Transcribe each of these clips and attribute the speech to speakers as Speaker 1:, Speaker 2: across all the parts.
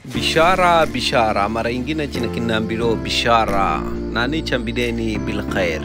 Speaker 1: Bishara bishara mara ingine china kinambiro bishara nani chambideni bilkhair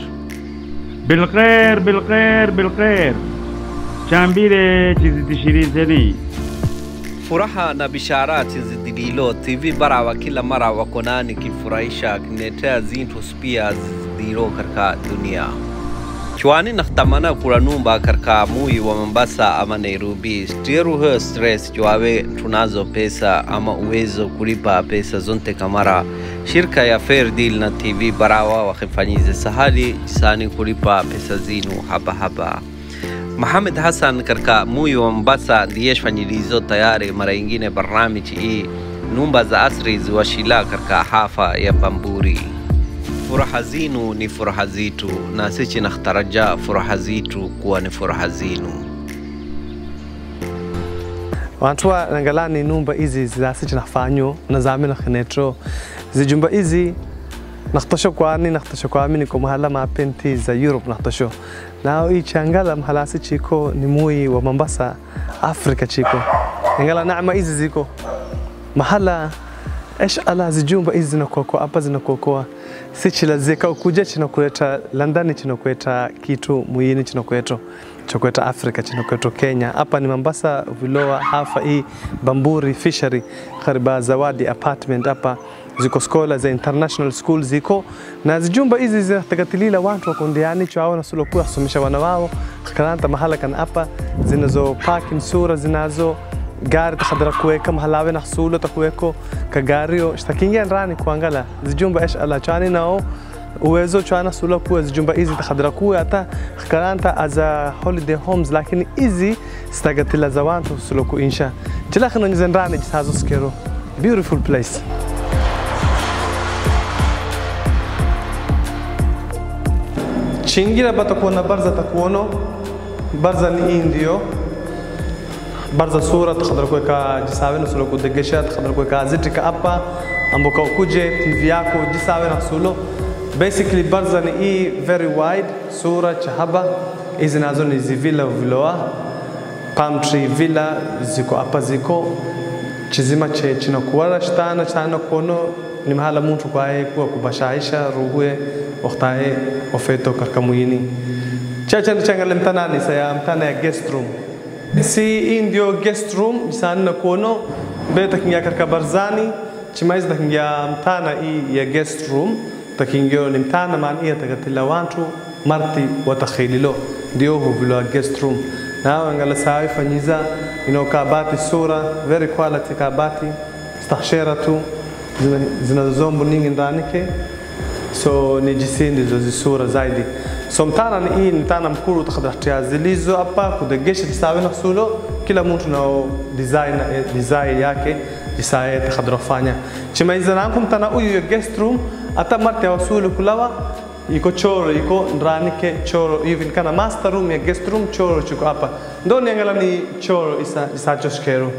Speaker 2: bilkhair chambire chizidishirizeni
Speaker 1: furaha na bishara chizidililo TV barawa kila mara wakonani kifurahisha kinetea zintu spia zidilo karka dunia chwani nakhtamana kuranumba karka mui wa Mombasa ama Nairobi stiru stress chwawe tunazo pesa ama uwezo kulipa pesa zonte kamara shirika ya Fair Deal na TV barawa wakifanyize sahali jisani kulipa pesa zinu haba Mohamed Hassan karka mui wa Mombasa ndiye fanyilizo tayari mara ingine barnamiji hii numba za asri ziwashila karka hafa ya Bamburi. Furaha zinu ni furaha zitu na sisi nakhtaraja furaha zitu kuwa ni furaha zinu.
Speaker 3: Wantua nangalani numba hizi za sisi nafanyo na zamina khenetro zijumba hizi nakhtosho kwa mini kwa mahala mapenti za Europe nakhtosho nao ichangala mahala si chiko ni mui wa Mombasa Afrika chiko ngala naama hizi ziko mahala ايش ala zijumba hizi zinakokoa hapa zinakokoa sichi lazika ukuja chinokuleta London chinokuleta kitu muini chinokuleta Afrika chinokuleta Kenya hapa ni Mombasa Viloa hafa hii Bamburi Fishery kariba Zawadi apartment hapa ziko skola za international school ziko na zijumba hizi zinatakatilila watu wakondiani chao na suluku kusomesha wana wao kalanta mahala kan hapa zinazo parking sura zinazo gari takhadra kuweka mahalawe na hsulu takuweko kagario shtakingia ndani kuangala zijumba ايش ala chani nao uwezo chana sulu kuwa zijumba hizi takhadra kuwa hata kalanta as a holiday homes lakini hizi stagatila za watu suluku insha tilakhino ndani jisazo skero beautiful place chingira batakuona barza takuono barza ni indio barza sura تقدر kuweka jisawe na sulu kudegesha تقدر kuweka zitika hapa amboka ukuje TV yako jisawe na sulu basically barza ni very wide sura chahaba hizi nazo ni villa Viloa palm tree villa ziko hapa ziko chizima china kuwala chana kono ni mahala mtu kwae kuwa kubashaisha ruhuye waktae ofeto karkamuyini chacha changale mtanani saya mtana ya guest room si indio guest room sana kono beta kinga karka barzani chimaiz dakinga mtana ya guest room takingyo ni mtana maana tagatila watu marti watakhililo ndio huwa guest room na ngala sawi fanyiza kabati sura very quality kabati stakhsheratu zinazombo ningi ndanike so ni jisindi zozi sura zaidi so mtana ni mtana mkuru takhadratia zilizo hapa kudegesha jisawe na sulo kila mtu na design yake jisaye takhadrafanya chimaiza nangu mtana huyu ya guest room hata marti ya wasulu kulawa iko choro iko ndranike choro even kana master room ya guest room choro chuko hapa ndo niangala ni choro isa choskero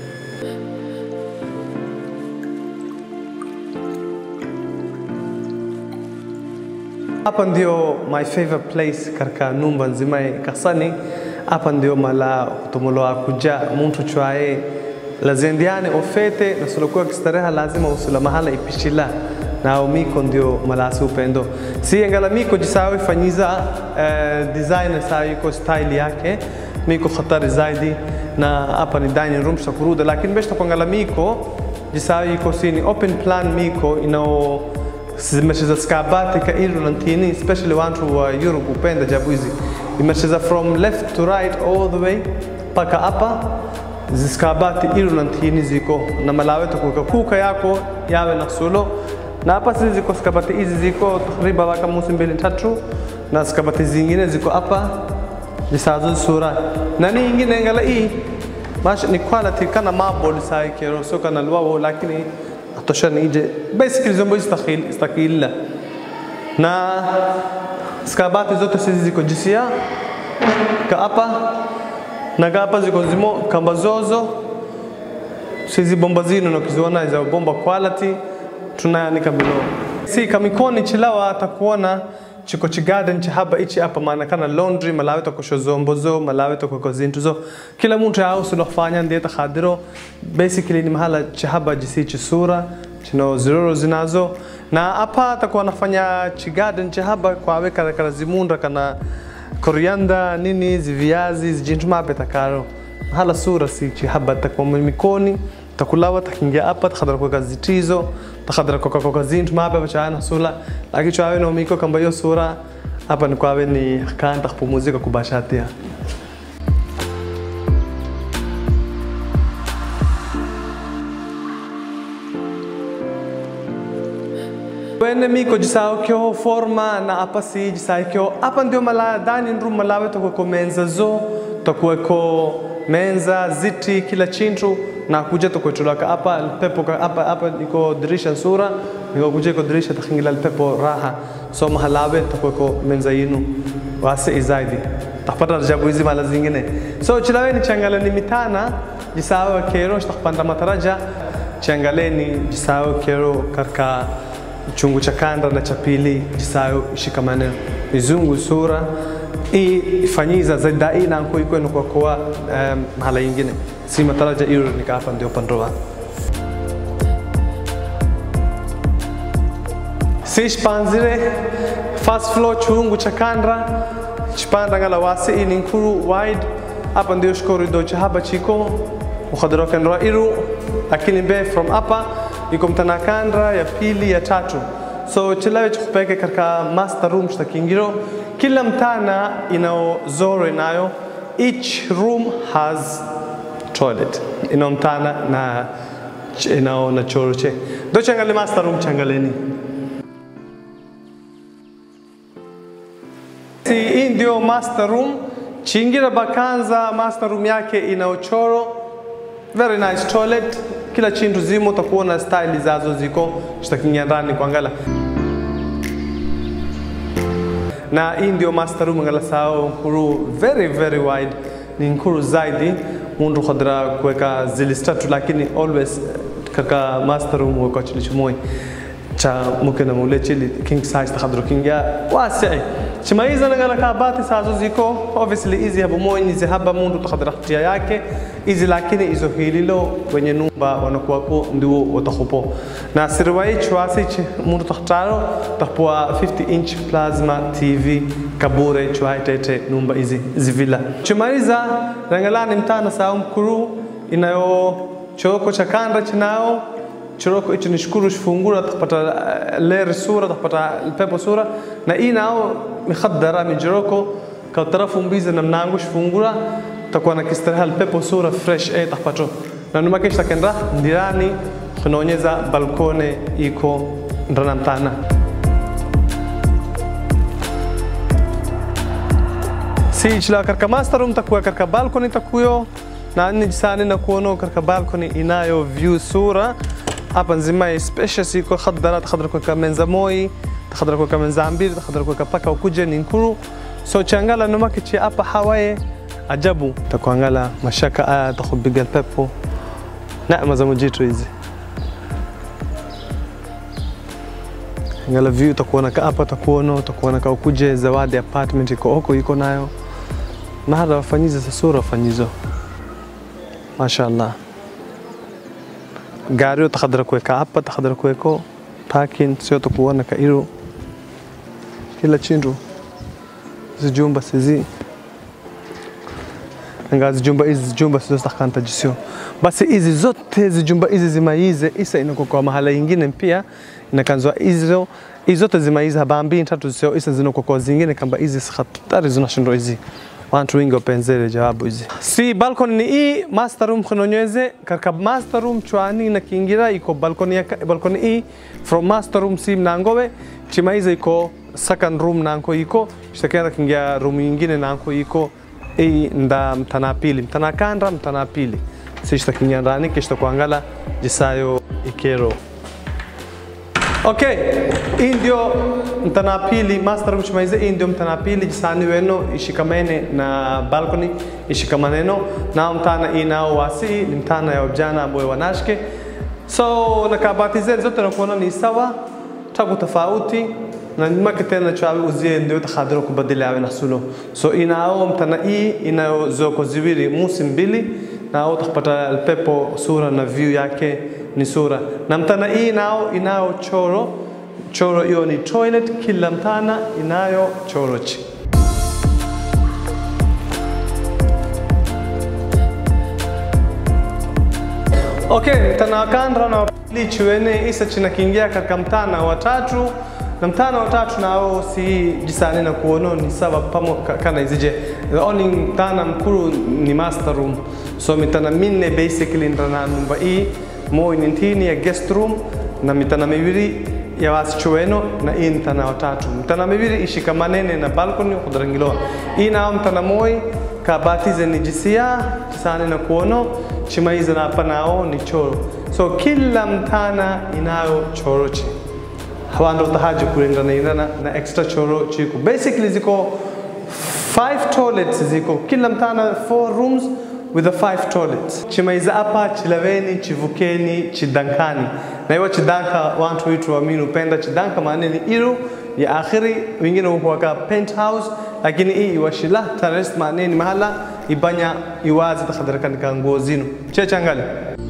Speaker 3: hapa ndio my favorite place karka numba nzima kasani hapa ndio mala kutomoloa kuja mtu chwae lazendiane ofete na sulukuwa kistareha lazima usula mahala ipishila na miko ndio malasi upendo si ngala miko jisawi fanyiza designer sawi ko style yake miko khatari zaidi na hapa ni dining room shakuruda lakini beshta kwangala miko jisawi ko sini open plan miko inao zimesheza skabati ka Irlandini especially watu wa Europe upenda jabu hizi imesheza from left to right all the way paka hapa ziskabati Irlandini ziko na malawe kuka yako yawe na solo na hapa sisi ziko skabati hizi ziko takriban waka musi 2-3 na skabati zingine ziko hapa jisazo sura na ni nyingine ngala hii mash ni quality kana marble sai kero so kana luao lakini atoshani ije basically zombo istakila na skabati zote sisi ziko jisia ka hapa na hapa ziko zimo kambazozo sisi bomba zino na kiziona za bomba quality tunayanika below si kamikoni chilawa atakuona chiko chigarden chihaba ichi hapa maana kana laundry malawe to kushozombozo malawe to kukozintuzo kila mtu yao sulofanya ndiye takhadiro basically ni mahala chihaba jisi chisura chino ziroro zinazo na hapa atakuwa anafanya chigarden chihaba kwa weka karazimunda kana coriander nini ziviazi zijintuma betakaro hala sura si chihaba takwa mikoni takulawa takingia hapa takhadra kwa gazitizo takhadra kwa zintu mabe bachana sura lakini chawe no miko kamba hiyo sura hapa ni kwawe ni kanta kupumzika kubashatia wene miko jisao kyo forma na hapa si jisao kyo hapa ndio mala dining room malawe to kwa menza zo to kwa menza ziti kila chintu na kuja to kutulaka hapa pepo hapa iko dirisha sura niko kuja iko dirisha takhingila pepo raha so mahalawe to kwa menza yinu wase izaidi tapata jabu hizi mala zingine so chilaweni changala ni mitana jisao kero takpanda mataraja changaleni jisao kero karka chungu cha kanda na cha pili jisao shikamane mizungu sura ifanyiza zaidi na nko iko kwa mahala nyingine si mataraja hiyo nikapa ndio pandoa si spanzire fast flow chungu cha kanda chipanda ngala wasi ni nkuru wide hapa ndio corridor cha hapa chiko ukhadra kanra iru lakini be from hapa iko mtana kandra ya pili ya tatu so chilawe chukupeke katika master room shtakingiro kila mtana inao zoro inayo each room has toilet inao mtana na inao na choroche do changale master room changaleni si ndio master room chingira bakanza master room yake inao choro very nice toilet kila chintu zimo utakuona style zazo ziko shtakinya ndani kuangala na ndio master room ngala sao nkuru very wide ni nkuru zaidi mundu khadra kuweka zilistatu lakini always kaka master room wako chilichumoi cha mukena mule chili king size takhadru kinga wasi chimaiza ngala kabati sazo ziko obviously easy hapo moyo ni zihaba mundu takhadra khtia yake easy lakini hizo hililo kwenye nyumba wanakuwa ndio watakhupo na sirwai chwasi mundu takhtaro tapwa 50 inch plasma TV kabure chwaitete nyumba hizi zivila chimaiza rangalani mtana sao mkuru inayo choko cha kanda chinao choroko ichi nishukuru shifungura tapata ler sura tapata pepo sura na inao mikhaddara mijoroko ka tarafu mbiza na mnangu shifungura takuwa na kistareha pepo sura fresh tapato na numa kesha kenda ndirani tunaonyeza balkone iko ndana mtana si chila karka master room takuwa karka balkone takuyo na nijisani na kuono karka balkone inayo view sura hapa nzima spacious iko khadara takhadra kwa menza moi takhadra kwa menza ambili takhadra kwa paka ukuje ni nkuru so changala noma kichi hapa hawaye ajabu takuangala mashaka takhubiga pepo neema za mujitu hizi ngala view takuona ka hapa takuona ka ukuje zawadi apartment iko huko iko nayo na hada wafanyiza sura wafanyizo mashaallah gari takhadra kuweka hapa takhadra kuweko parking sio tukuona kairo kila chindu zijumba sizi ngazi jumba hizi jumba sio takanta jisio basi hizi zote zijumba hizi zimaize isa inako kwa mahala nyingine pia inakanzwa hizo zote zimaize habambi tatu sio isa zinako kwa zingine kamba hizi khatari zinashindo hizi wantu wengi wapenzele jawabu hizi si balkoni ni hii master room khononyeze karka master room chwani na kiingira iko balkoni hii from master room si mnangowe chimaiza iko second room nanko iko shtakenda kingia room nyingine nanko iko hii nda mtanapili mtanakandra mtanapili si shtakinya ndani kisha kuangala jisayo ikero okay indio mtanapili master room chimaize indio mtanapili jisani weno ishikamene na balcony ishikamaneno na mtana inao wasi ni mtana ya vijana ambao wanashke so nakabati zote nakuona ni sawa taku tofauti na nimake tena chawe uzie ndio takhadro kubadili awe nasulo so inao mtana inayo zoko ziwili musi mbili na au takapata alpepo sura na view yake ni sura na mtana nao inayo choro hiyo ni toilet kila mtana inayo chorochi. Okay, mtana wakandra na lichiwene isa china kiingia katika mtana watatu na mtana watatu nao si jisani na kuono ni saba pamo kana izije the only mtana mkuru ni master room so mitana minne basically ndana numba mo intini ya guest room na mitana miwili ya wasichweno na mtana watatu mtana miwili ishikamanene na balcony kudrangilo na mtana moi kabatize ni jisia jisani na kuono chimaiza na hapa nao ni choro so kila mtana inayo chorochi hawando tahaji kulingana na extra choro chiku basically ziko 5 toilets ziko kila mtana 4 rooms with the 5 toilets chimaiza hapa chilaveni chivukeni chidankani na hiyo chidanka watu wetu waamini upenda chidanka maana ni iru ya akhiri wengine huwaka penthouse lakini hii washila terrace maana ni mahala ibanya iwazi takhadaraka ni nguo zinu chechangali.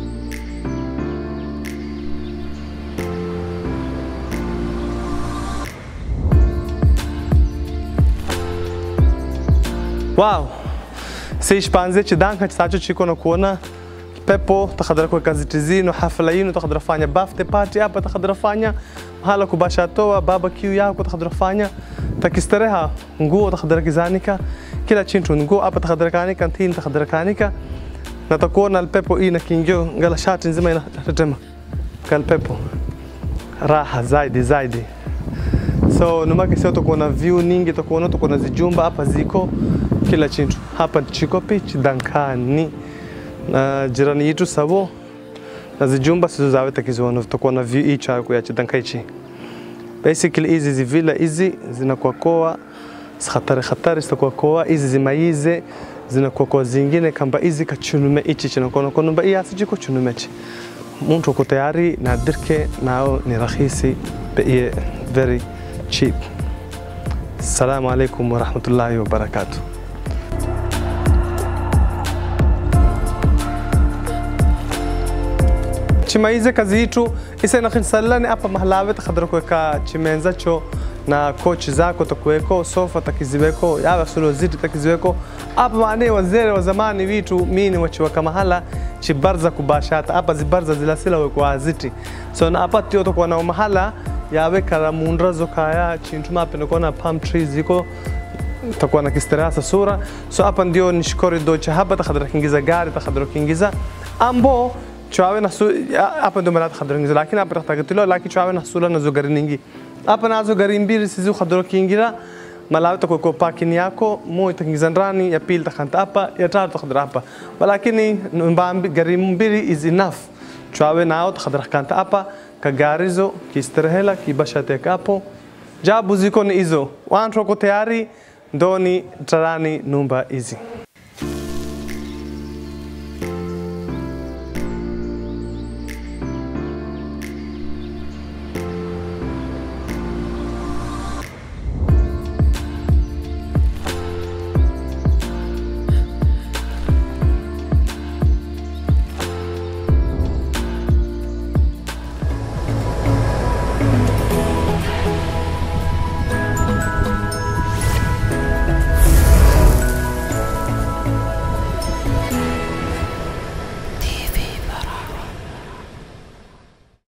Speaker 3: Wow, seish panze chidanka chisacho chiko na kuona pepo takhadara kwa kazi zinu hafla yinu takhadara fanya birthday party hapa takhadara fanya mahala kubasha toa barbecue yako takhadara fanya takistareha nguo takhadara kizanika kila chintu nguo hapa takhadara kanika kantin takhadara kanika na takuona pepo ina kingio ngala shati nzima ina tetema kal pepo raha zaidi so numake sio tukuona view nyingi tukuona zijumba hapa ziko kila chintu hapa chiko pitch dankani na jirani yetu sabo na zijumba sizo zawe takizoona tukuona view icha kwa chidankaichi basically hizi villa hizi zinakuwa koa khatari zitakuwa koa hizi zimaize zinakuwa kwa zingine kamba hizi kachunume ichi chinakuwa kwa numba hii asijiko chunumechi mtu uko tayari na dirke nao ni rahisi bei very cheap. Assalamu alaikum wa rahmatullahi wa barakatuh. Chimaize kazi yetu isa nakhinsalani hapa mahalawe takhadara kwa chimenzacho na coach zako takuweko sofa takiziweko yawa solo ziti takiziweko hapa maana wazee wa zamani vitu mimi wachiwa kama hala chibarza kubashata hapa zibarza zilasila weko aziti so na hapa tio tokuwa na mahala yawe kala mundrazo kaya chintu mapenda kuona palm trees ziko takuwa na kisterasa sura so hapa ndio nishikori docha hapa takhadara kingiza gari takhadara kingiza ambo chawe na hapa ndio mara takhadara kingiza lakini hapa takhadara lakini chawe na sura na zogari ningi hapa nazo gari mbili sizo khadara kingira malawi takuwa parking yako moja takingiza ndani ya pili takhanta hapa ya tatu takhadara hapa lakini gari mbili is enough chawe nao takhadara kanta hapa kagarizo kisterehela kibashate kapo jabu ziko ni hizo watu wako tayari ndoni tarani numba hizi.